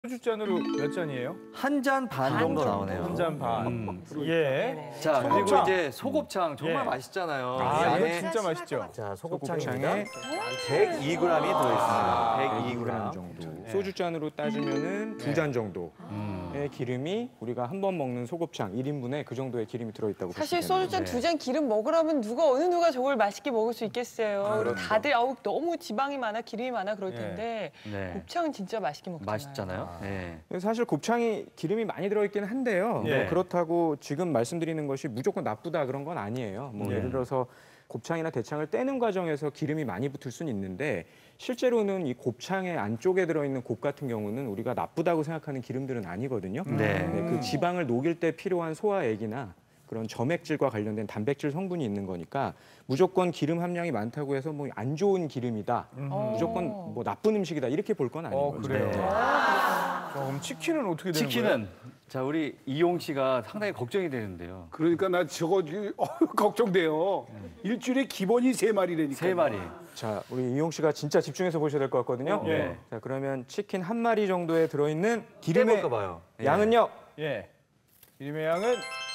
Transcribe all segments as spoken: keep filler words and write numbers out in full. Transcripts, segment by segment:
소주 잔으로 몇 잔이에요? 한 잔 반 정도 나오네요. 한 잔 반. 음. 예. 자, 그리고 소곱창. 이제 소곱창 정말 예. 맛있잖아요. 아, 이 이거 안에 진짜 맛있죠? 자, 소곱창에 소곱창에 백이 그램이 들어있습니다. 백이 그램 그램 정도. 소주 잔으로 따지면은 두 잔 정도의 기름이 우리가 한 번 먹는 소곱창 일 인분에 그 정도의 기름이 들어있다고 사실 보시면 소주잔 네. 두 잔 기름 먹으라면 누가 어느 누가 저걸 맛있게 먹을 수 있겠어요. 다들 아우 너무 지방이 많아 기름이 많아 그럴 텐데 네. 곱창은 진짜 맛있게 먹잖아요. 맛있잖아요. 네. 사실 곱창이 기름이 많이 들어있긴 한데요. 네. 뭐 그렇다고 지금 말씀드리는 것이 무조건 나쁘다 그런 건 아니에요. 뭐 네. 예를 들어서 곱창이나 대창을 떼는 과정에서 기름이 많이 붙을 수는 있는데 실제로는 이 곱창의 안쪽에 들어있는 곱 같은 경우는 우리가 나쁘다고 생각하는 기름들은 아니거든요. 네. 네, 그 지방을 녹일 때 필요한 소화액이나 그런 점액질과 관련된 단백질 성분이 있는 거니까 무조건 기름 함량이 많다고 해서 뭐 안 좋은 기름이다, 어. 무조건 뭐 나쁜 음식이다 이렇게 볼 건 아닌 어, 거죠. 그래요? 네. 자, 그럼 치킨은 어떻게 되는 거예요? 치킨은 자 우리 이용 씨가 상당히 걱정이 되는데요. 그러니까 나 저거 어, 걱정돼요. 일주일에 기본이 세 마리라니까. 세 마리. 자, 우리 이용 씨가 진짜 집중해서 보셔야 될 것 같거든요. 네. 자, 그러면 치킨 한 마리 정도에 들어있는 기름의 떼볼까 봐요. 양은요? 예. 기름의 양은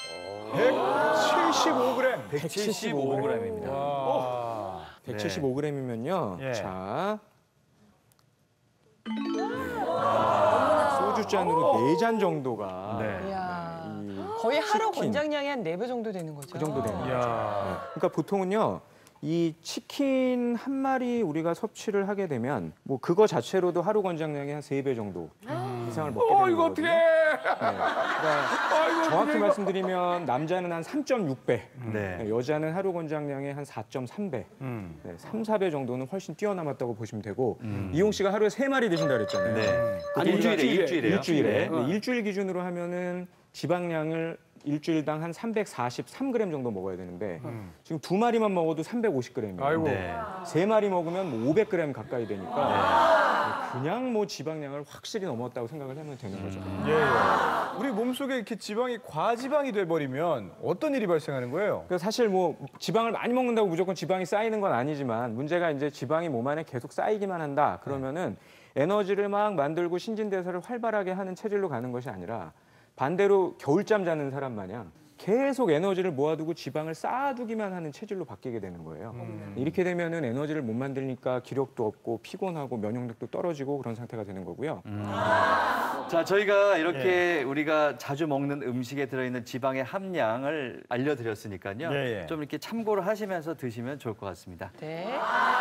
백칠십오 그램. 백칠십오 그램입니다. 와. 백칠십오 그램이면요. 예. 자. 소주 잔으로 네 잔 정도가 네. 이야. 이 거의 하루 치킨. 권장량이 한 네 배 정도 되는 거죠. 그 정도 되는 거죠. 이야. 그러니까 보통은요. 이 치킨 한 마리 우리가 섭취를 하게 되면 뭐 그거 자체로도 하루 권장량이 한 세 배 정도 이상을 먹게 되는 어, 이거 거거든요. 어떡해. 네. 그러니까 정확히 말씀드리면 남자는 한 삼 점 육 배, 네. 네, 여자는 하루 권장량의 한 사 점 삼 배, 음. 네, 삼, 사 배 정도는 훨씬 뛰어남았다고 보시면 되고 음. 이용 씨가 하루에 세 마리 드신다 그랬잖아요. 네. 아니, 일주일에 일주일에. 일주일에요. 일주일에. 네. 네, 일주일 기준으로 하면은 지방량을 일주일당 한 삼백사십삼 그램 정도 먹어야 되는데 지금 두 마리만 먹어도 삼백오십 그램이에요. 아이고. 네. 세 마리 먹으면 뭐 오백 그램 가까이 되니까 그냥 뭐 지방량을 확실히 넘었다고 생각을 하면 되는 거죠. 예, 예. 우리 몸속에 이렇게 지방이 과지방이 돼버리면 어떤 일이 발생하는 거예요? 그래서 사실 뭐 지방을 많이 먹는다고 무조건 지방이 쌓이는 건 아니지만 문제가 이제 지방이 몸 안에 계속 쌓이기만 한다. 그러면은 에너지를 막 만들고 신진대사를 활발하게 하는 체질로 가는 것이 아니라 반대로 겨울잠 자는 사람 마냥 계속 에너지를 모아두고 지방을 쌓아두기만 하는 체질로 바뀌게 되는 거예요. 이렇게 되면은 에너지를 못 만들니까 기력도 없고 피곤하고 면역력도 떨어지고 그런 상태가 되는 거고요. 자, 저희가 이렇게 우리가 자주 먹는 음식에 들어있는 지방의 함량을 알려드렸으니까요. 예, 예. 좀 이렇게 참고를 하시면서 드시면 좋을 것 같습니다. 네.